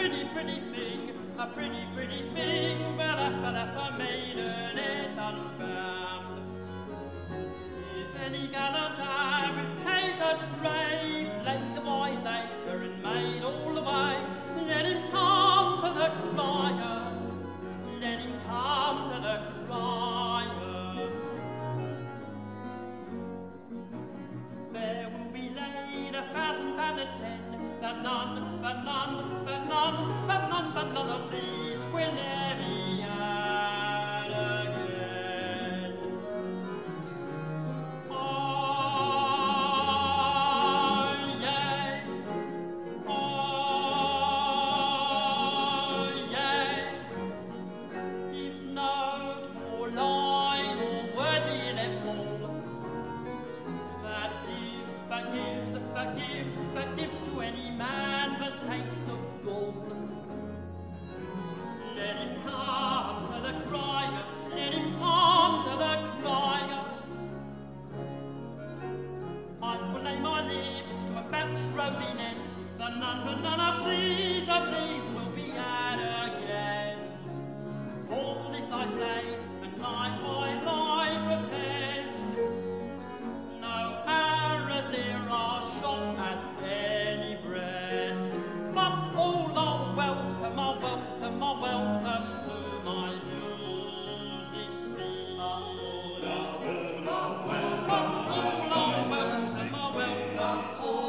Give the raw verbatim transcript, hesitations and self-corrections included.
pretty, pretty thing, a pretty, pretty thing, but a, but a maiden is unbound. If any gallant have with paid the tray, let the boys anchor and made all the way, let him come to the crier, let him come to the crier. There will be laid a thousand and a ten, but none, but none, but none, but none, but none of these will ever be had again. Oh, yeah, oh, yeah. If note or line or word be let fall, that gives, that gives, that gives, that gives to any man the taste of gold. Let him come to the crier, let him come to the crier. I will lay my lips to a fat roving end, but none, but none of these, of these will be had again. For this I say, and likewise I protest, no arrows here are shot at any breast, but all are welcome, are welcome, are welcome to my music field. All are welcome, all are welcome, are welcome, all